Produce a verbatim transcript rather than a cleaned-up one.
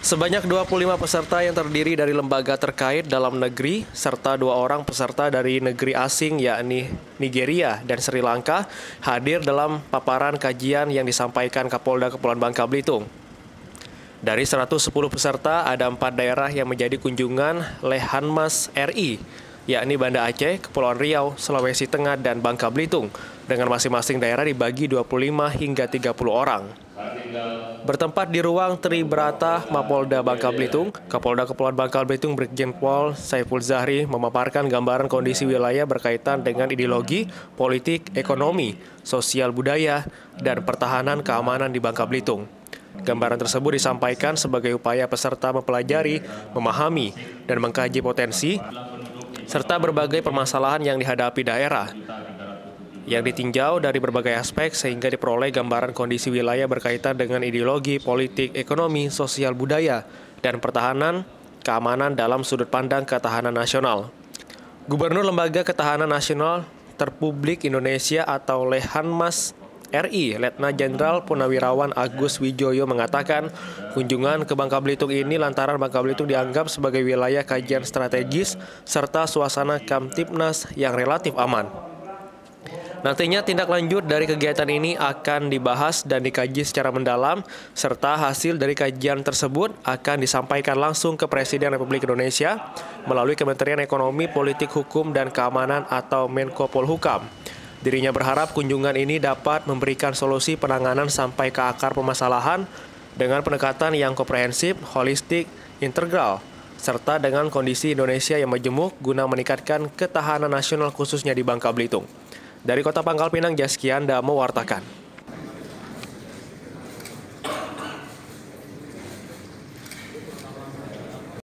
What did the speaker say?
Sebanyak dua puluh lima peserta yang terdiri dari lembaga terkait dalam negeri serta dua orang peserta dari negeri asing yakni Nigeria dan Sri Lanka hadir dalam paparan kajian yang disampaikan Kapolda Kepulauan Bangka Belitung. Dari seratus sepuluh peserta, ada empat daerah yang menjadi kunjungan Lehanmas R I, yakni Banda Aceh, Kepulauan Riau, Sulawesi Tengah, dan Bangka Belitung, dengan masing-masing daerah dibagi dua puluh lima hingga tiga puluh orang. Bertempat di ruang Tribrata Mapolda Bangka Belitung, Kapolda Kepulauan Bangka Belitung Brigjen Pol Saiful Zahri memaparkan gambaran kondisi wilayah berkaitan dengan ideologi, politik, ekonomi, sosial budaya, dan pertahanan keamanan di Bangka Belitung. Gambaran tersebut disampaikan sebagai upaya peserta mempelajari, memahami, dan mengkaji potensi, serta berbagai permasalahan yang dihadapi daerah, yang ditinjau dari berbagai aspek sehingga diperoleh gambaran kondisi wilayah berkaitan dengan ideologi, politik, ekonomi, sosial budaya, dan pertahanan keamanan dalam sudut pandang ketahanan nasional. Gubernur Lembaga Ketahanan Nasional Terpublik Indonesia atau Lehanmas R I, Letnan Jenderal Purnawirawan Agus Wijoyo mengatakan kunjungan ke Bangka Belitung ini lantaran Bangka Belitung dianggap sebagai wilayah kajian strategis serta suasana Kamtipnas yang relatif aman. Nantinya tindak lanjut dari kegiatan ini akan dibahas dan dikaji secara mendalam, serta hasil dari kajian tersebut akan disampaikan langsung ke Presiden Republik Indonesia melalui Kementerian Ekonomi, Politik, Hukum, dan Keamanan atau Menko Polhukam. Dirinya berharap kunjungan ini dapat memberikan solusi penanganan sampai ke akar permasalahan dengan pendekatan yang komprehensif, holistik, integral, serta dengan kondisi Indonesia yang majemuk guna meningkatkan ketahanan nasional khususnya di Bangka Belitung. Dari Kota Pangkal Pinang, Jaskian Damo mewartakan.